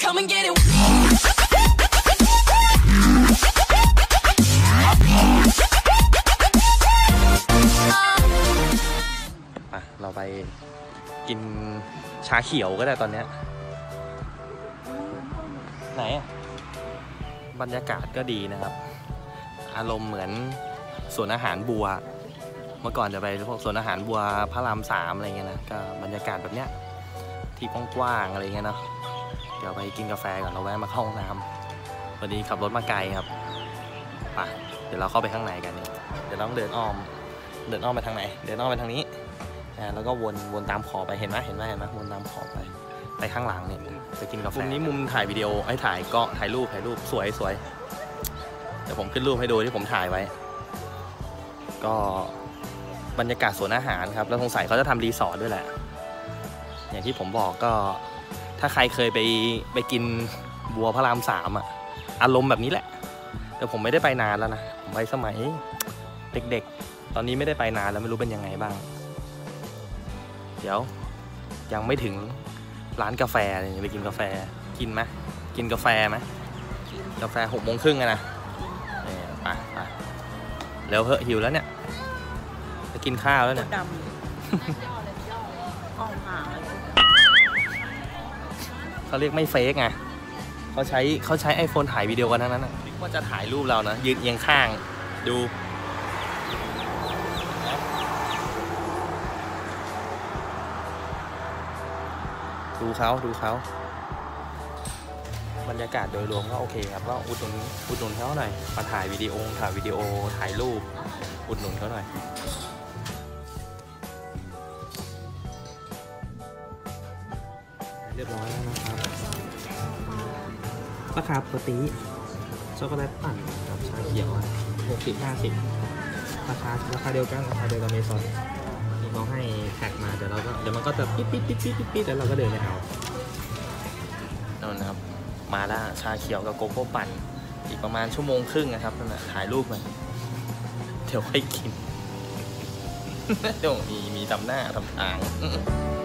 come and get it. เราไปกินชาเขียวก็ได้ตอนเนี้ยไหนบรรยากาศก็ดีนะครับอารมณ์เหมือนสวนอาหารบัวเมื่อก่อนจะไปพวกสวนอาหารบัวพระราม3อะไรเงี้ยนะก็บรรยากาศแบบเนี้ยที่กว้างๆอะไรเงี้ยเนาะเดี๋ยวไปกินกาแฟก่อนเราแวะมาเข้าห้องน้ำวันนี้ขับรถมาไกลครับไปเดี๋ยวเราเข้าไปข้างในกันเดี๋ยวต้องเดินอ้อมไปทางไหนเดินอ้อมไปทางนี้แล้วก็วนตามขอบไปเห็นไหมวนตามขอบไปข้างหลังเนี่ยไปกินกาแฟมุมนี้มุมถ่ายวิดีโอถ่ายรูปสวยเดี๋ยวผมขึ้นรูปให้ดูที่ผมถ่ายไว้ก็บรรยากาศสวนอาหารครับแล้วสงสัยเขาจะทำรีสอร์ทด้วยแหละอย่างที่ผมบอกก็ถ้าใครเคยไปกินบัวพระราม3อ่ะอารมณ์แบบนี้แหละแต่ผมไม่ได้ไปนานแล้วนะผมไปสมัยเด็กๆตอนนี้ไม่ได้ไปนานแล้วไม่รู้เป็นยังไงบ้างเดี๋ยวยังไม่ถึงร้านกาแฟเลยไปกินกาแฟกินไหมกินกาแฟไหมกาแฟ6:30นะไปแล้วเหอะหิวแล้วเนี่ยจะกินข้าวแล้วเนี่ยเขาเรียกไม่เฟกไงเขาใช้ iPhone ถ่ายวิดีโอกันทั้งนั้นนะว่าจะถ่ายรูปเรานะยืนเอียงข้างดูเขาบรรยากาศโดยรวมก็โอเคครับก็อุดหนุนเขาหน่อยมาถ่ายวิดีโอถ่ายรูปอุดหนุนเขาหน่อยเรียบร้อยแล้วนะครับราคาปกติช็อกโกแลตปั่นกับชาเขียว60-50ราคาเดียวกันเมซอนเขาให้แท็กมาเดี๋ยวมันก็จะปิ๊ดแล้วเราก็เดินไปเอานั่นนะครับมาแล้วชาเขียวกับโกโก้ปั่นอีกประมาณ1.5 ชั่วโมงนะครับนั่นแหละถ่ายรูปมันเดี๋ยวค่อยกินเดี๋ยวมีทำหน้าทำทาง